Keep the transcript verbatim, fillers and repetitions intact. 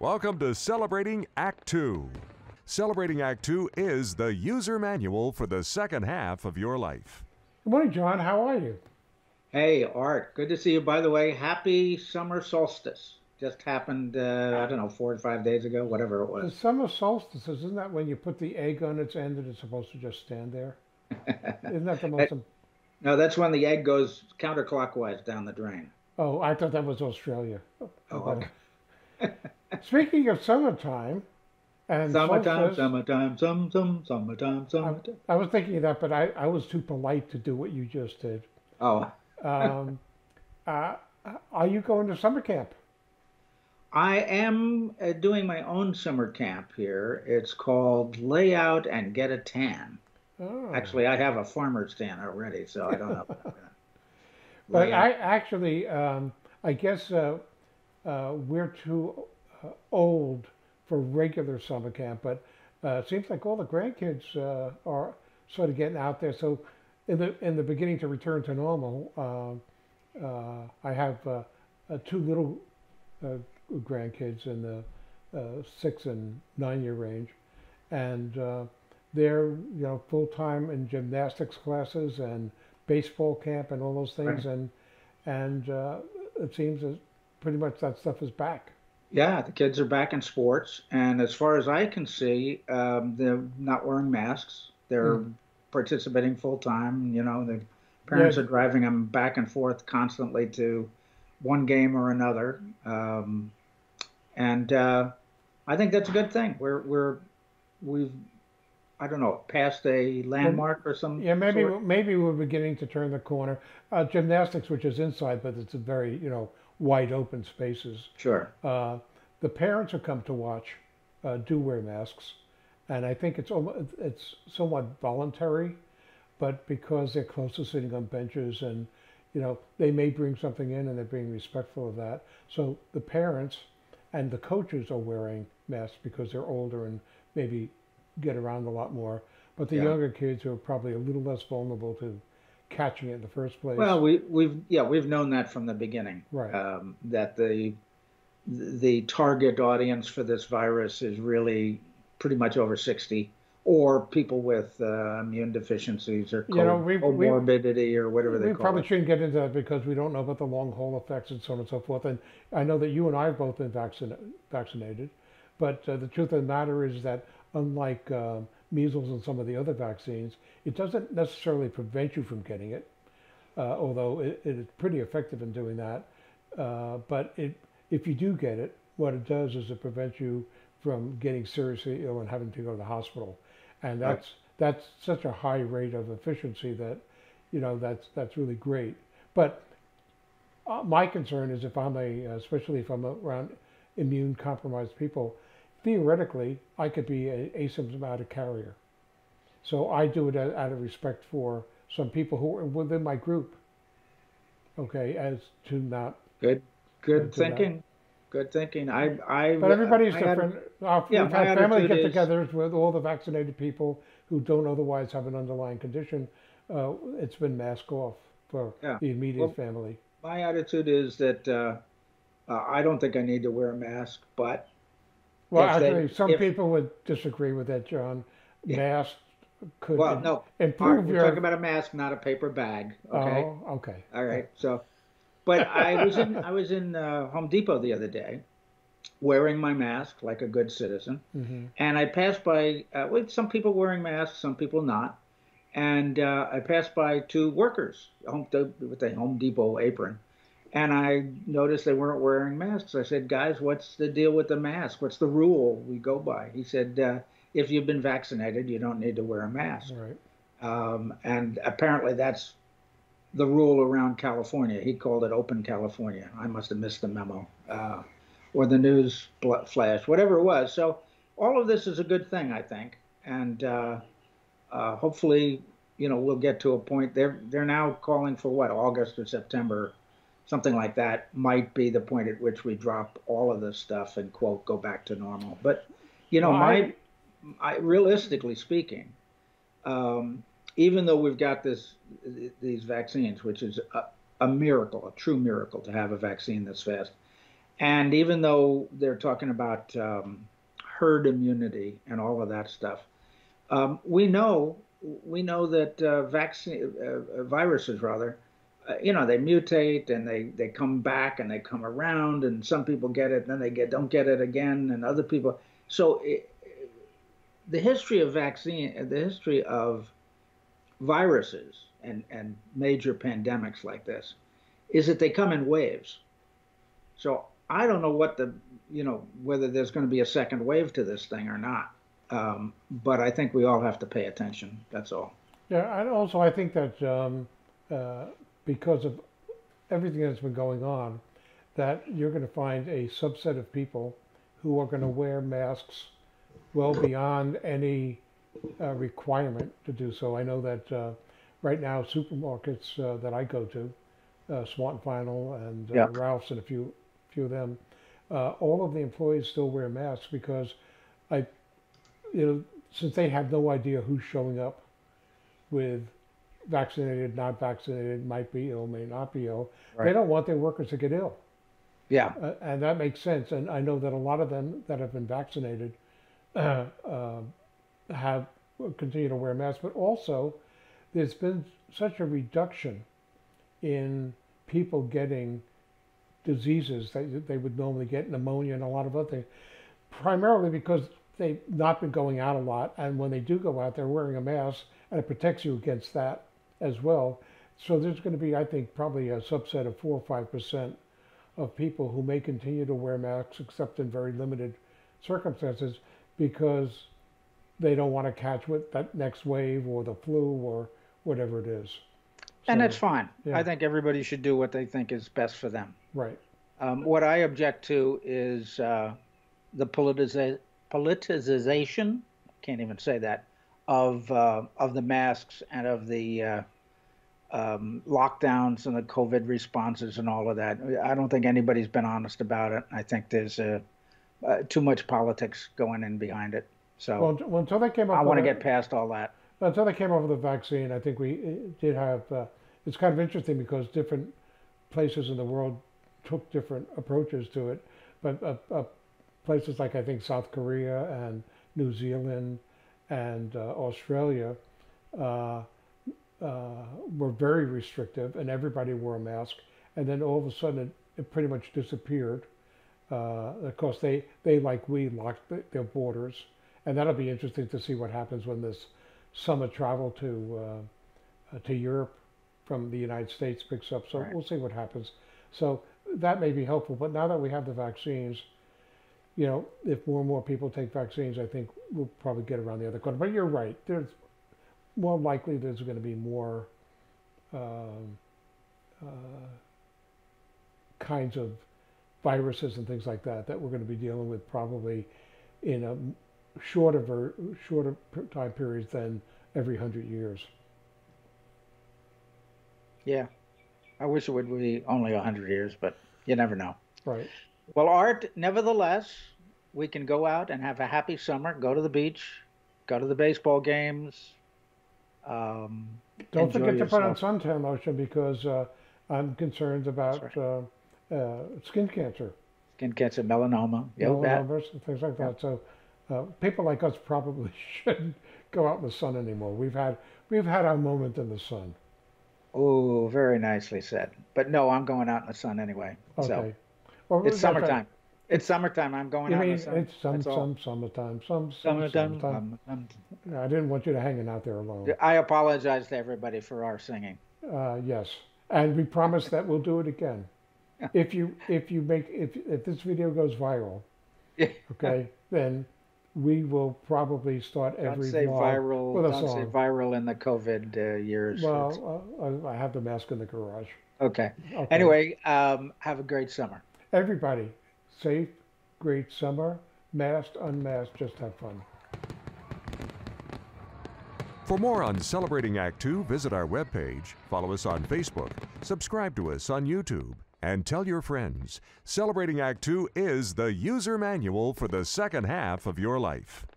Welcome to Celebrating Act Two. Celebrating Act Two is the user manual for the second half of your life. Good morning, John. How are you? Hey, Art, good to see you. By the way, happy summer solstice. Just happened, uh, I don't know, four or five days ago, whatever it The was. summer solstice, isn't that when you put the egg on its end and it's supposed to just stand there? Isn't that the Eh, most... im- No, that's when the egg goes counterclockwise down the drain. Oh, I thought that was Australia. Oh, Okay. okay. Speaking of summertime and Summertime, solstice, summertime, some, some, summertime, I, summertime. I was thinking of that, but I, I was too polite to do what you just did. Oh, Um, uh, are you going to summer camp? I am uh, doing my own summer camp here. It's called Lay Out and Get a Tan. Oh. Actually, I have a farmer's tan already, so I don't know if I'm gonna But lay out. I actually, um, I guess uh, uh, we're too uh, old for regular summer camp, but uh, it seems like all the grandkids uh, are sort of getting out there. So in the in the beginning to return to normal, uh, uh, I have uh, uh, two little uh, grandkids in the uh, six and nine year range, and uh, they're you know full time in gymnastics classes and baseball camp and all those Right. things, and and uh, it seems that pretty much that stuff is back. Yeah, the kids are back in sports, and as far as I can see, um, they're not wearing masks. Mm. They're participating full time. You know, the Yeah, parents are driving them back and forth constantly to one game or another, um, and uh, I think that's a good thing. We're we're we've I don't know passed a well, landmark or some yeah, maybe sort. maybe we're beginning to turn the corner. Uh, gymnastics, which is inside, but it's a very you know wide open spaces. Sure. Uh, the parents who come to watch uh, do wear masks, and I think it's almo- it's somewhat voluntary, but because they're close to sitting on benches and you know they may bring something in and they're being respectful of that. So the parents and the coaches are wearing masks because they're older and maybe get around a lot more. But the Yeah. younger kids who are probably a little less vulnerable to catching it in the first place. Well, we we've yeah we've known that from the beginning, Right. um, that the the target audience for this virus is really pretty much over sixty or people with uh, immune deficiencies or You know, co we we comorbidity or whatever they we call probably it. shouldn't get into that because we don't know about the long haul effects and so on and so forth. And I know that you and I have both been vaccinated, vaccinated, but uh, the truth of the matter is that unlike uh, measles and some of the other vaccines, it doesn't necessarily prevent you from getting it, uh, although it, it is pretty effective in doing that. Uh, but it, if you do get it, what it does is it prevents you from getting seriously ill and having to go to the hospital. And Right. that's that's such a high rate of efficiency that, you know, that's that's really great. But uh, my concern is if I'm a, especially if I'm around immune compromised people, theoretically I could be an asymptomatic carrier. So I do it out out of respect for some people who are within my group, okay, as to not Good, uh, good do that. thinking. Good thinking. I I But everybody's I had different. Uh, yeah, We've my had family attitude is get-togethers with all the vaccinated people who don't otherwise have an underlying condition. Uh, it's been mask off for yeah. the immediate Well, family. my attitude is that uh, uh, I don't think I need to wear a mask, but Well, if they actually, some if people would disagree with that, John. Masks could well, im- no, Art, improve we're talking your. about a mask, not a paper bag. Okay. Oh, okay. All Yeah. right. So, but I was in I was in uh, Home Depot the other day wearing my mask like a good citizen, Hmm. and I passed by uh, with some people wearing masks, some people not, and uh, I passed by two workers home, with a Home Depot apron, and I noticed they weren't wearing masks. I said, "Guys, what's the deal with the mask? What's the rule we go by?" He said, uh, "If you've been vaccinated, you don't need to wear a mask." Right. Um, and apparently that's the rule around California. He called it open California. I must have missed the memo, uh, or the news flash, whatever it was. So all of this is a good thing, I think, and uh, uh, hopefully, you know, we'll get to a point. They're they're now calling for what, August or September, something like that might be the point at which we drop all of this stuff and quote go back to normal. But you Well, know, I my I, realistically speaking, um, even though we've got this these vaccines, which is a, a miracle, a true miracle to have a vaccine this fast. And even though they're talking about um, herd immunity and all of that stuff, um, we know we know that uh, vaccine uh, viruses rather, uh, you know, they mutate and they they come back and they come around, and some people get it, and then they get don't get it again, and other people. So it, the history of vaccine, the history of viruses and and major pandemics like this, is that they come in waves. So I don't know what the, you know, whether there's going to be a second wave to this thing or not. Um, but I think we all have to pay attention. That's all. Yeah, and also I think that um, uh, because of everything that's been going on, that you're going to find a subset of people who are going to wear masks well beyond any uh, requirement to do so. I know that uh, right now supermarkets uh, that I go to, uh, Smart and Final and uh, Yeah. Ralph's and a few few of them, uh, all of the employees still wear masks because I, you know, since they have no idea who's showing up with vaccinated, not vaccinated, might be ill, may not be ill, Right. they don't want their workers to get ill. Yeah. Uh, and that makes sense. And I know that a lot of them that have been vaccinated uh, uh, have continue to wear masks, but also there's been such a reduction in people getting diseases that they would normally get, pneumonia and a lot of other things, primarily because they've not been going out a lot, and when they do go out, they're wearing a mask, and it protects you against that as well. So there's going to be, I think, probably a subset of four or five percent of people who may continue to wear masks, except in very limited circumstances, because they don't want to catch what that next wave or the flu or whatever it is. And So, that's fine. yeah. I think everybody should do what they think is best for them. Right. Um, what I object to is uh, the politiza- politicization, can't even say that, of uh, of the masks and of the uh, um, lockdowns and the COVID responses and all of that. I don't think anybody's been honest about it. I think there's uh, uh, too much politics going in behind it. So Well, well, until they came up I want to with get past all that. until they came up with the vaccine, I think we uh, did have. Uh, it's kind of interesting because different places in the world took different approaches to it, but uh, uh, places like I think South Korea and New Zealand and uh, Australia uh, uh, were very restrictive, and everybody wore a mask. And then all of a sudden, it, it pretty much disappeared. Uh, of course, they they like we locked the, their borders, and that'll be interesting to see what happens when this summer travel to uh, uh, to Europe from the United States picks up. So Right. we'll see what happens. So that may be helpful. But now that we have the vaccines, you know, if more and more people take vaccines, I think we'll probably get around the other corner. But you're right. There's more likely there's going to be more um, uh, kinds of viruses and things like that that we're going to be dealing with probably in a shorter ver- shorter time periods than every hundred years. Yeah. I wish it would be only one hundred years, but you never know. Right. Well, Art, nevertheless, we can go out and have a happy summer, go to the beach, go to the baseball games. Um, Don't enjoy forget to put on yourself. suntan lotion because uh, I'm concerned about That's uh, uh, skin cancer, Skin cancer, melanoma. Yeah, that. melanomas, and things like that. So uh, people like us probably shouldn't go out in the sun anymore. We've had we've had our moment in the sun. Oh, very nicely said. But no, I'm going out in the sun anyway. So Okay. Well, it's that's summertime. right. It's summertime. I'm going You out in mean the sun. it's some That's all. some summertime, some some Summertime. summertime. Um, um, No, I didn't want you to hanging out there alone. I apologize to everybody for our singing. Uh, yes, and we promise that we'll do it again. If you if you make if if this video goes viral, okay, then we will probably start Don't every say vlog viral. with a Don't say song. viral in the COVID uh, years. It's- Well, uh, I I have the mask in the garage. okay. Okay. Anyway, um, have a great summer. Everybody, safe, great summer, masked, unmasked, just have fun. For more on Celebrating Act Two, visit our webpage, follow us on Facebook, subscribe to us on YouTube, and tell your friends. Celebrating Act Two is the user manual for the second half of your life.